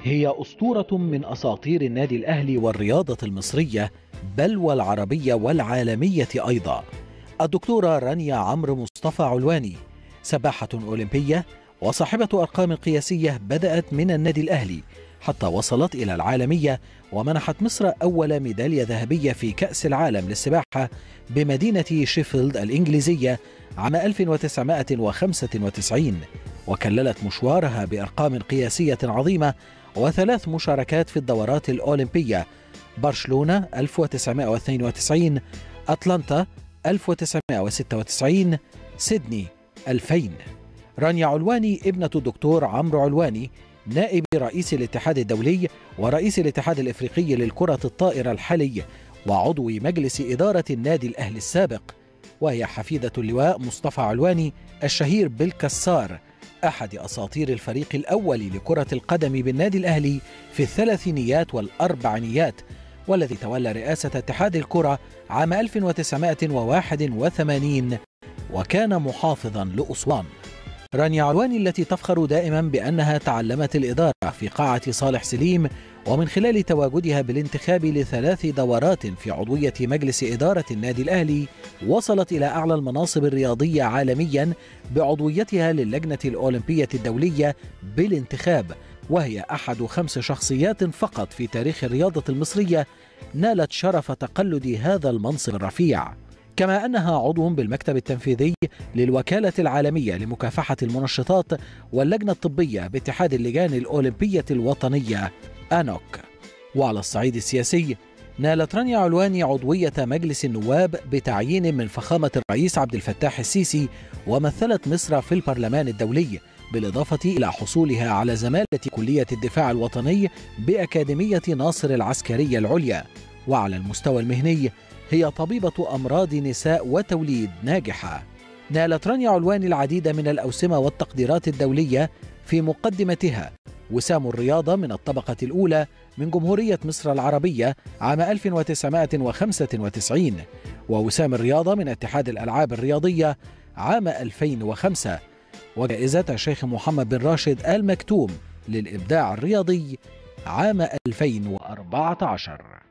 هي أسطورة من أساطير النادي الأهلي والرياضة المصرية بل والعربية والعالمية أيضا. الدكتورة رانيا عمرو مصطفى علواني سباحة أولمبية وصاحبة أرقام قياسية بدأت من النادي الأهلي حتى وصلت إلى العالمية، ومنحت مصر أول ميدالية ذهبية في كأس العالم للسباحة بمدينة شيفيلد الإنجليزية عام 1995، وكللت مشوارها بأرقام قياسية عظيمة وثلاث مشاركات في الدورات الأولمبية: برشلونة 1992، أتلانتا 1996، سيدني 2000. رانيا علواني ابنة الدكتور عمرو علواني نائب رئيس الاتحاد الدولي ورئيس الاتحاد الإفريقي للكرة الطائرة الحالي وعضو مجلس إدارة النادي الأهلي السابق، وهي حفيدة اللواء مصطفى علواني الشهير بالكسار، أحد أساطير الفريق الأول لكرة القدم بالنادي الأهلي في الثلاثينيات والأربعينيات، والذي تولى رئاسة اتحاد الكرة عام 1981 وكان محافظا لأسوان. رانيا علواني التي تفخر دائما بأنها تعلمت الإدارة في قاعة صالح سليم، ومن خلال تواجدها بالانتخاب ل3 دورات في عضوية مجلس إدارة النادي الأهلي وصلت إلى أعلى المناصب الرياضية عالميا بعضويتها للجنة الأولمبية الدولية بالانتخاب، وهي أحد 5 شخصيات فقط في تاريخ الرياضة المصرية نالت شرف تقلد هذا المنصب الرفيع، كما أنها عضو بالمكتب التنفيذي للوكالة العالمية لمكافحة المنشطات واللجنة الطبية باتحاد اللجان الأولمبية الوطنية آنوك. وعلى الصعيد السياسي نالت رانيا علواني عضوية مجلس النواب بتعيين من فخامة الرئيس عبد الفتاح السيسي، ومثلت مصر في البرلمان الدولي، بالإضافة إلى حصولها على زمالة كلية الدفاع الوطني بأكاديمية ناصر العسكرية العليا. وعلى المستوى المهني هي طبيبة أمراض نساء وتوليد ناجحة. نالت رانيا علواني العديد من الأوسمة والتقديرات الدولية، في مقدمتها وسام الرياضة من الطبقة الأولى من جمهورية مصر العربية عام 1995، ووسام الرياضة من اتحاد الألعاب الرياضية عام 2005، وجائزة الشيخ محمد بن راشد آل مكتوم للإبداع الرياضي عام 2014.